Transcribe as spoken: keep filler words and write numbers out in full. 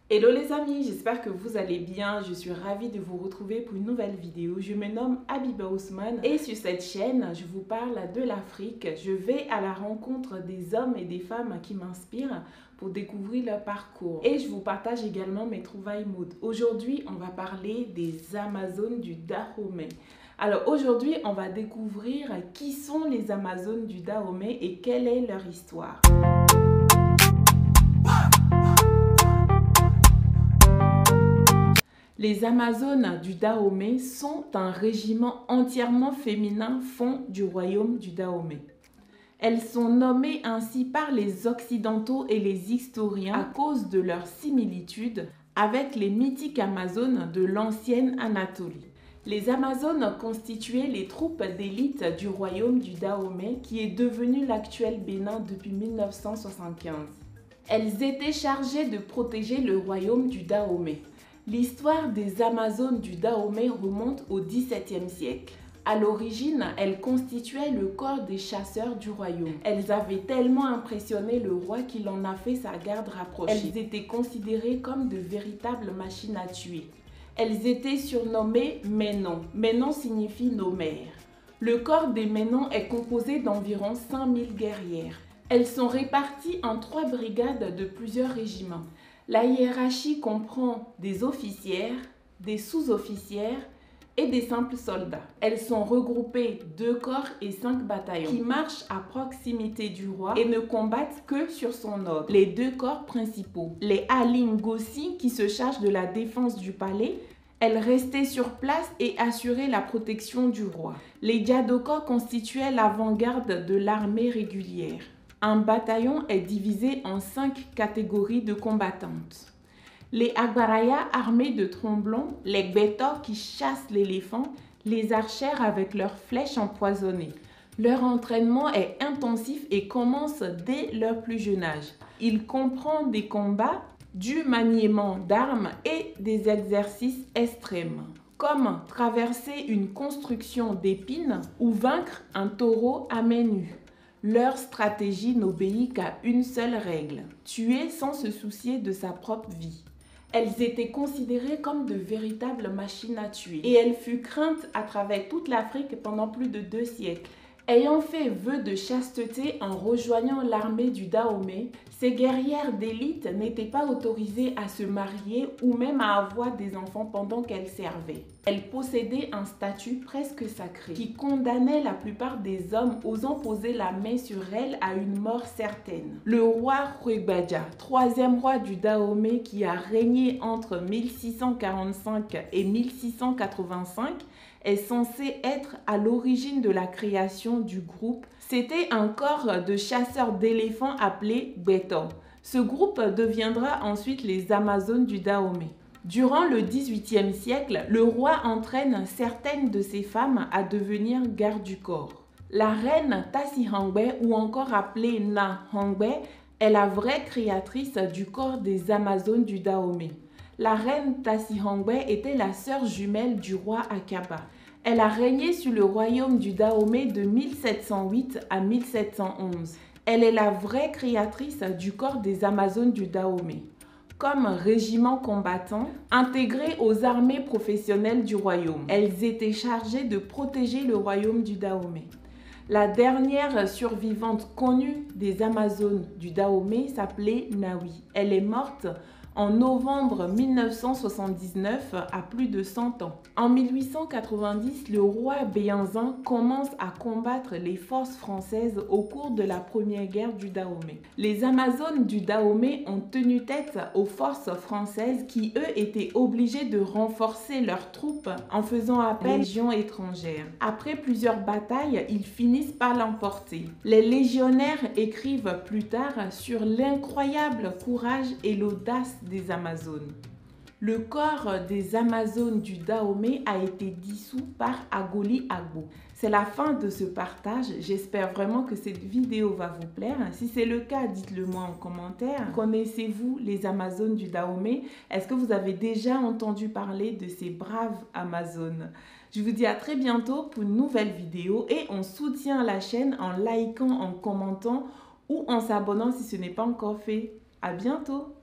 Hello les amis, j'espère que vous allez bien. Je suis ravie de vous retrouver pour une nouvelle vidéo. Je me nomme Habiba Ousmane et sur cette chaîne, je vous parle de l'Afrique. Je vais à la rencontre des hommes et des femmes qui m'inspirent pour découvrir leur parcours. Et je vous partage également mes trouvailles mode. Aujourd'hui, on va parler des Amazones du Dahomey. Alors aujourd'hui, on va découvrir qui sont les Amazones du Dahomey et quelle est leur histoire. Les Amazones du Dahomey sont un régiment entièrement féminin fond du royaume du Dahomey. Elles sont nommées ainsi par les Occidentaux et les historiens à cause de leur similitude avec les mythiques Amazones de l'ancienne Anatolie. Les Amazones constituaient les troupes d'élite du royaume du Dahomey qui est devenu l'actuel Bénin depuis mille neuf cent soixante-quinze. Elles étaient chargées de protéger le royaume du Dahomey. L'histoire des Amazones du Dahomey remonte au dix-septième siècle. À l'origine, elles constituaient le corps des chasseurs du royaume. Elles avaient tellement impressionné le roi qu'il en a fait sa garde rapprochée. Elles étaient considérées comme de véritables machines à tuer. Elles étaient surnommées Ménons. Ménons signifie nos mères. Le corps des Ménons est composé d'environ cinq mille guerrières. Elles sont réparties en trois brigades de plusieurs régiments. La hiérarchie comprend des officières, des sous-officières et des simples soldats. Elles sont regroupées deux corps et cinq bataillons qui marchent à proximité du roi et ne combattent que sur son ordre. Les deux corps principaux, les Alingossi qui se chargent de la défense du palais, elles restaient sur place et assuraient la protection du roi. Les Diadoko constituaient l'avant-garde de l'armée régulière. Un bataillon est divisé en cinq catégories de combattantes. Les Agbaraya armés de tromblons, les Gbeto qui chassent l'éléphant, les archères avec leurs flèches empoisonnées. Leur entraînement est intensif et commence dès leur plus jeune âge. Il comprend des combats, du maniement d'armes et des exercices extrêmes, comme traverser une construction d'épines ou vaincre un taureau à main nue. Leur stratégie n'obéit qu'à une seule règle, tuer sans se soucier de sa propre vie. Elles étaient considérées comme de véritables machines à tuer et elles furent craintes à travers toute l'Afrique pendant plus de deux siècles. Ayant fait vœu de chasteté en rejoignant l'armée du Dahomey, ces guerrières d'élite n'étaient pas autorisées à se marier ou même à avoir des enfants pendant qu'elles servaient. Elles possédaient un statut presque sacré qui condamnait la plupart des hommes osant poser la main sur elles à une mort certaine. Le roi Rugbadja, troisième roi du Dahomey qui a régné entre mille six cent quarante-cinq et mille six cent quatre-vingt-cinq, est censé être à l'origine de la création du groupe. C'était un corps de chasseurs d'éléphants appelé Gbeto. Ce groupe deviendra ensuite les Amazones du Dahomey. Durant le dix-huitième siècle, le roi entraîne certaines de ses femmes à devenir gardes du corps. La reine Tassi Hangbe, ou encore appelée Na Hangbe, est la vraie créatrice du corps des Amazones du Dahomey. La reine Tassi Hangbe était la sœur jumelle du roi Akaba. Elle a régné sur le royaume du Dahomey de mille sept cent huit à mille sept cent onze. Elle est la vraie créatrice du corps des Amazones du Dahomey. Comme régiment combattant, intégré aux armées professionnelles du royaume, elles étaient chargées de protéger le royaume du Dahomey. La dernière survivante connue des Amazones du Dahomey s'appelait Nawi. Elle est morte en novembre mille neuf cent soixante-dix-neuf, à plus de cent ans. En mille huit cent quatre-vingt-dix, le roi Béhanzin commence à combattre les forces françaises au cours de la première guerre du Dahomey. Les Amazones du Dahomey ont tenu tête aux forces françaises qui, eux, étaient obligées de renforcer leurs troupes en faisant appel aux légions étrangères. Après plusieurs batailles, ils finissent par l'emporter. Les légionnaires écrivent plus tard sur l'incroyable courage et l'audace des Amazones. Le corps des Amazones du Dahomey a été dissous par Agoli Agbo. C'est la fin de ce partage. J'espère vraiment que cette vidéo va vous plaire. Si c'est le cas, dites-le moi en commentaire. Connaissez-vous les Amazones du Dahomey? Est-ce que vous avez déjà entendu parler de ces braves Amazones? Je vous dis à très bientôt pour une nouvelle vidéo et on soutient la chaîne en likant, en commentant ou en s'abonnant si ce n'est pas encore fait. À bientôt!